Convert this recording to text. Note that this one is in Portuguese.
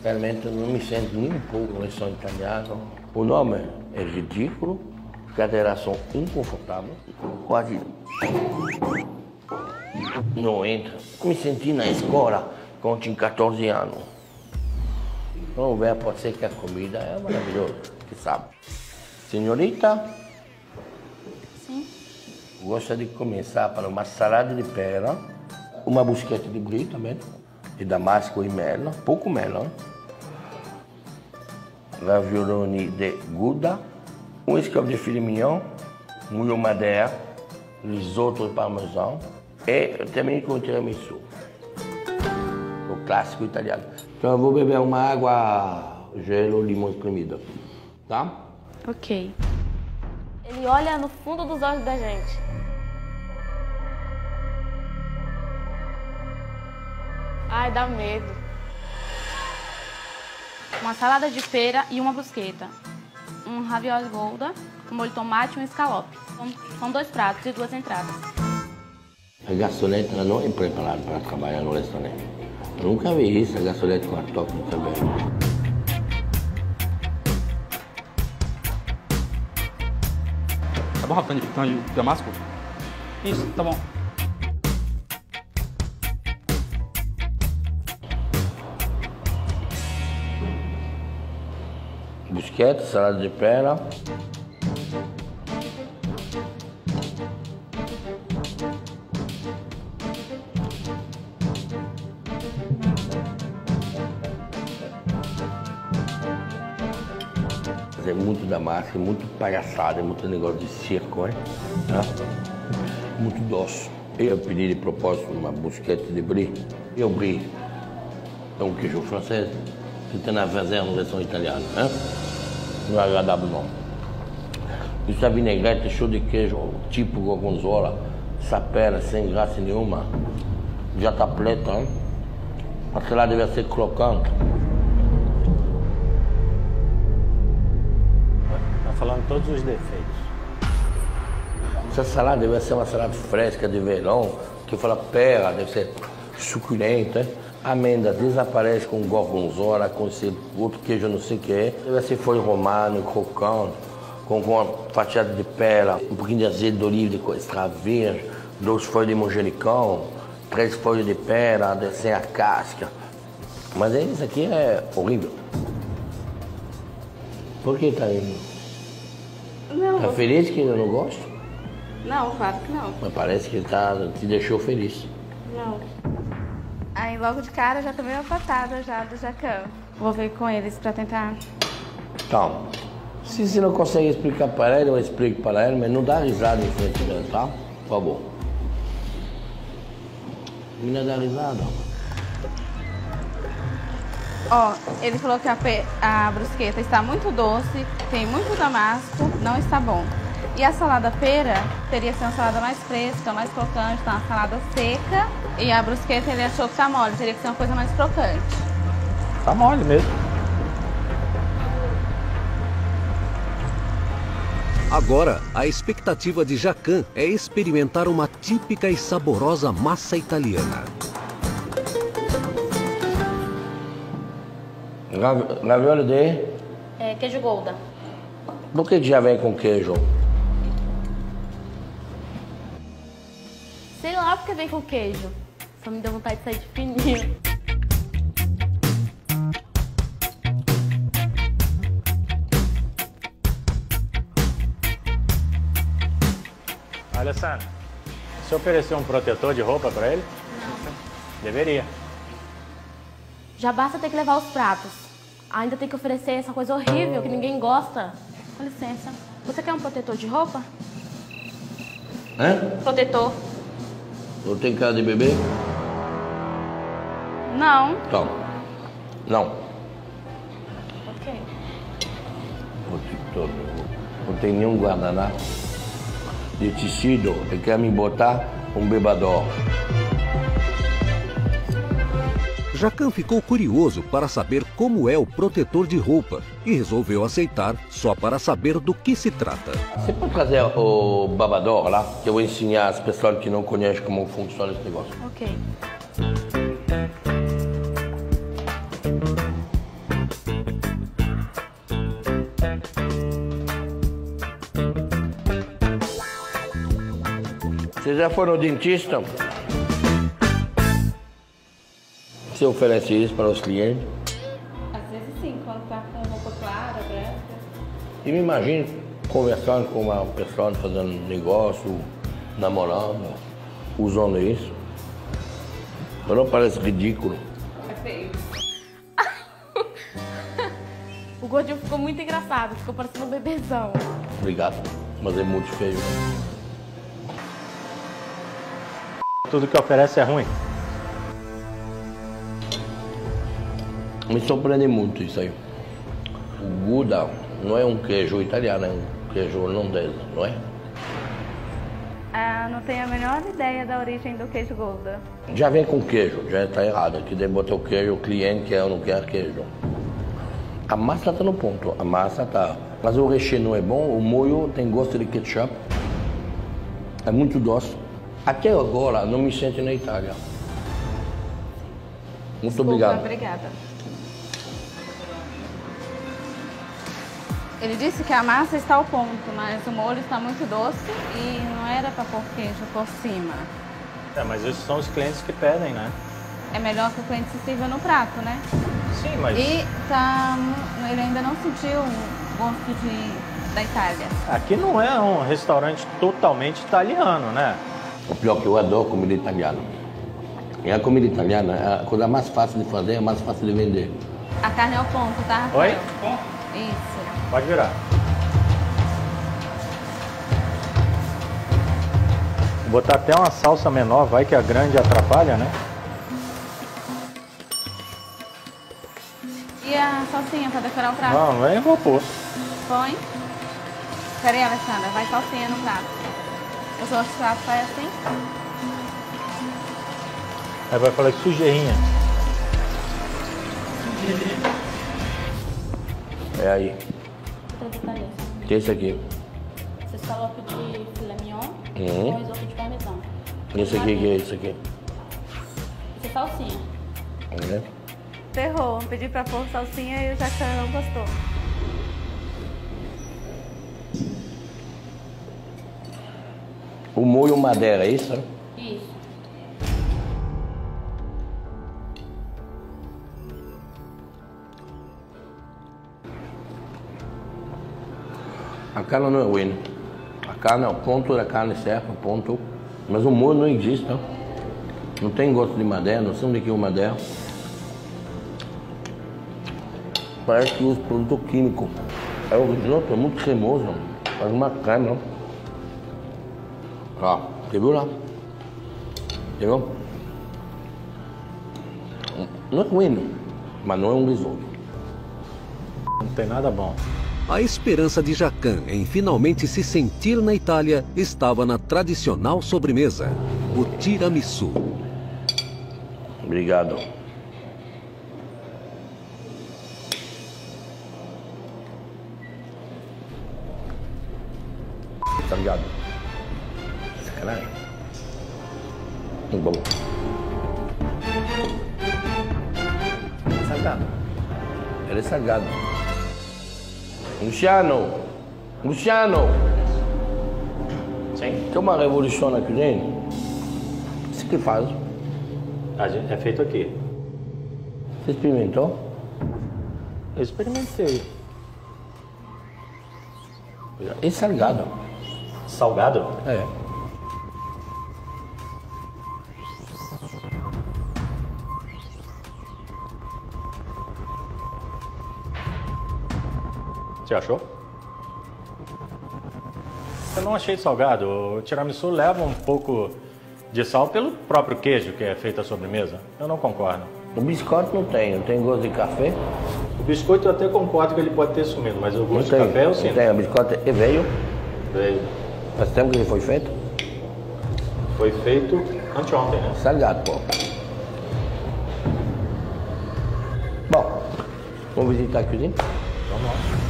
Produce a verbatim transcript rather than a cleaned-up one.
Realmente não me sinto nem um pouco no som italiano. O nome é ridículo, as cadeiras são inconfortáveis, quase não entra. Me senti na escola quando tinha quatorze anos. Vamos ver, pode ser que a comida é maravilhosa, que sabe. Senhorita? Sim. Gosta de começar para uma salada de pera, uma bruschetta de brie também, de damasco e mel, pouco mel, ravioloni de gouda, um escabeau de filé mignon, molho madeira, risoto de parmesão e também com tiramisu, o clássico italiano. Então eu vou beber uma água, gelo, limão espremido, tá? Ok. Ele olha no fundo dos olhos da gente. Ai, dá medo. Uma salada de pera e uma brusqueta. Um ravioli gouda, com molho de tomate e um escalope. São, são dois pratos e duas entradas. A garçonete não é preparada para trabalhar no restaurante. Eu nunca vi isso, a garçonete com a toque também. Tá bom, Rafa? Então, de damasco? Isso, tá bom. Bruschetta, salada de pera. É muito damasco, muito palhaçada, muito negócio de circo, hein? Muito doce. Eu pedi de propósito uma bruschetta de brie. E o brie é um queijo francês que tem a fazer no versão italiana, hein? Não é agradável, não. Isso é vinagrete show de queijo, tipo gorgonzola, sapera, sem graça nenhuma. Já tá preta, hein? A salada deve ser crocante. Tá falando todos os defeitos. Essa salada deve ser uma salada fresca de verão, que fala pera, deve ser suculenta, hein? A amêndoa desaparece com gorgonzola, com esse outro queijo não sei o que é. Deve ser folha romano, crocante, com, com uma fatiada de pera, um pouquinho de azeite de oliva de extra virgem, duas folhas de manjericão, três folhas de pera, sem a casca. Mas isso aqui é horrível. Por que tá indo? Não. Tá feliz que eu não gosto? Não, claro que não. Mas parece que tá, te deixou feliz. Não. Aí logo de cara já tomei uma patada já do Jacão. Vou ver com eles pra tentar. Então, se você não consegue explicar para ele, eu explico para ele, mas não dá risada em frente dele, tá? Por favor. Menina dá risada. Ó, ele falou que a, pe... a brusqueta está muito doce, tem muito damasco, não está bom. E a salada pera teria que ser uma salada mais fresca, mais crocante, tá? Uma salada seca. E a brusqueta ele achou que tá mole, teria que ser uma coisa mais crocante. Tá mole mesmo. Agora, a expectativa de Jacan é experimentar uma típica e saborosa massa italiana. Ravioli de? É, queijo gouda. Por que já vem com queijo? Sei lá porque vem com queijo. Só me deu vontade de sair de fininho. Alessandro, você ofereceu um protetor de roupa pra ele? Não. Deveria. Já basta ter que levar os pratos. Ainda tem que oferecer essa coisa horrível que ninguém gosta. Com licença. Você quer um protetor de roupa? Hã? Protetor. Eu tenho cara de bebê? Não. Então, não. Ok. Não tem nenhum guardanapo de tecido e quer me botar um bebador. Jacan ficou curioso para saber como é o protetor de roupa e resolveu aceitar só para saber do que se trata. Você pode trazer o babador lá, que eu vou ensinar as pessoas que não conhecem como funciona esse negócio. Ok. Você já foi no dentista? Você oferece isso para os clientes? Às vezes sim, quando tá com roupa clara, branca. E me imagine conversando com uma pessoa fazendo negócio, namorando, usando isso. Não parece ridículo? É feio. O gordinho ficou muito engraçado, ficou parecendo um bebezão. Obrigado, mas é muito feio. Tudo que oferece é ruim. Me surpreende muito isso aí. O Gouda não é um queijo italiano, é um queijo holandês, não é? Ah, não tenho a menor ideia da origem do queijo Gouda. Já vem com queijo, já está errado. Aqui deve botar o queijo, o cliente quer ou não quer queijo. A massa está no ponto, a massa está... Mas o recheio não é bom, o molho tem gosto de ketchup. É muito doce. Até agora não me sinto na Itália. Muito Desculpa, obrigado. Obrigada. Ele disse que a massa está ao ponto, mas o molho está muito doce e não era para pôr queijo por cima. É, mas esses são os clientes que pedem, né? É melhor que o cliente se sirva no prato, né? Sim, mas... E tá, ele ainda não sentiu o gosto de, da Itália. Aqui não é um restaurante totalmente italiano, né? O pior que eu adoro comida italiana. E a comida italiana é a coisa mais fácil de fazer, é mais fácil de vender. A carne é ao ponto, tá, Rafael? Oi? Isso. Pode virar. Vou botar até uma salsa menor, vai que a grande atrapalha, né? E a salsinha para decorar o prato? Não, eu vou pôr. Põe. Peraí, Alessandra, vai salsinha no prato. Os outros pratos vai assim? Aí vai falar sujeirinha. É aí. Que é esse aqui? Você falou pedir filé mignon Uhum. com risoto de parmesão. Esse aqui, que é esse aqui? Isso é salsinha. É. Ferrou, pedi pra pôr salsinha e o Jacan não gostou. O molho madeira, é isso? Isso. A carne não é ruim. A carne é o ponto da carne certa, o ponto. Mas o molho não existe, não. Não tem gosto de madeira, não sei onde que é o madeira. Parece que usa produto químico. É o risoto, é muito cremoso. Faz uma creme, não? Ó, você viu lá? Entendeu? Não é ruim, mas não é um risoto. Não tem nada bom. A esperança de Jacan em finalmente se sentir na Itália estava na tradicional sobremesa, o tiramisu. Obrigado. Tá ligado? Sacanagem. Muito bom. É salgado. Ele é salgado. Luciano! Luciano! Sim. Tem uma revolução na cozinha? Isso que faz? A gente, é feito aqui. Você experimentou? Eu experimentei. É salgado. Salgado? É. Você achou? Eu não achei salgado. O tiramisu leva um pouco de sal pelo próprio queijo que é feito a sobremesa. Eu não concordo. O biscoito não tem, não tem gosto de café. O biscoito eu até concordo que ele pode ter sumido, mas o Não gosto tem, de café eu não sinto. tem. O biscoito é veio. Veio. Faz tempo que ele foi feito? Foi feito anteontem, né? Salgado, pô. Bom, vamos visitar a cozinha? Vamos lá.